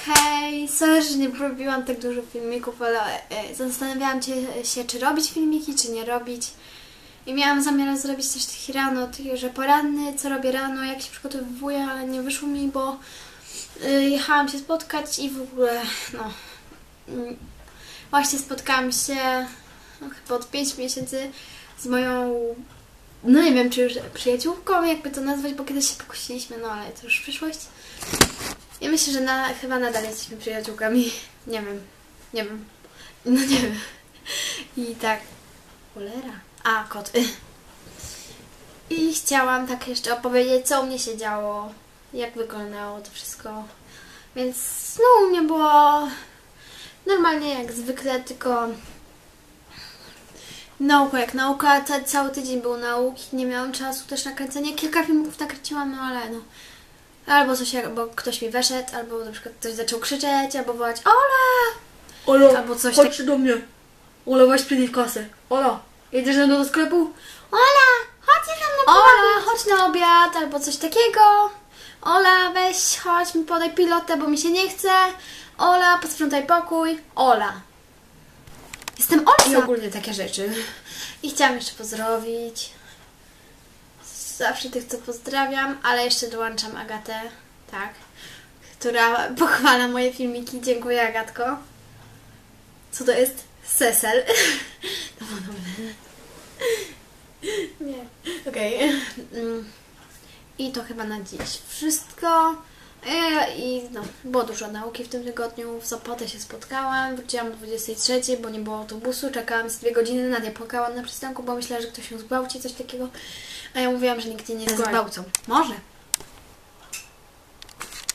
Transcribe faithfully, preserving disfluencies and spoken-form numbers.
Hej, sorry, że nie robiłam tak dużo filmików, ale e, zastanawiałam się, czy robić filmiki, czy nie robić. I miałam zamiar zrobić też taki rano, taki, że poranny, co robię rano, jak się przygotowuję, ale nie wyszło mi, bo y, jechałam się spotkać i w ogóle, no, y, właśnie spotkałam się no, chyba od pięć miesięcy z moją, no nie wiem, czy już przyjaciółką, jakby to nazwać, bo kiedyś się pokłóciliśmy, no ale to już przyszłość. I myślę, że na, chyba nadal jesteśmy przyjaciółkami. Nie wiem. Nie wiem. No nie wiem. I tak. Cholera. A, kot. I chciałam tak jeszcze opowiedzieć, co u mnie się działo. Jak wyglądało to wszystko. Więc no u mnie było normalnie jak zwykle, tylko nauka jak nauka. Ca cały tydzień był nauki. Nie miałam czasu też na kręcenie. Kilka filmów nakręciłam, no ale no. Albo coś, albo ktoś mi weszedł, albo na przykład ktoś zaczął krzyczeć, albo wołać Ola! Ola, albo coś chodź do mnie. Ola, weź przynieś kasę. Ola, jedziesz ze mną do sklepu? Ola, chodź ze mną Ola, chodź na obiad, albo coś takiego. Ola, weź, chodź mi podaj pilotę, bo mi się nie chce. Ola, posprzątaj pokój. Ola. Jestem Olsa. I ogólnie takie rzeczy. I chciałam jeszcze pozdrowić zawsze tych, co pozdrawiam, ale jeszcze dołączam Agatę, tak, która pochwala moje filmiki. Dziękuję, Agatko. Co to jest? Sesel. No, no, no. Nie. Okej. Okay. I to chyba na dziś wszystko. I no, było dużo nauki w tym tygodniu. W sobotę się spotkałam. Wróciłam o dwudziestej trzeciej, bo nie było autobusu. Czekałam z dwie godziny. Nadia płakała na przystanku, bo myślała, że ktoś ją zgwałci, coś takiego. A ja mówiłam, że nigdzie nie zgwałcą. Może.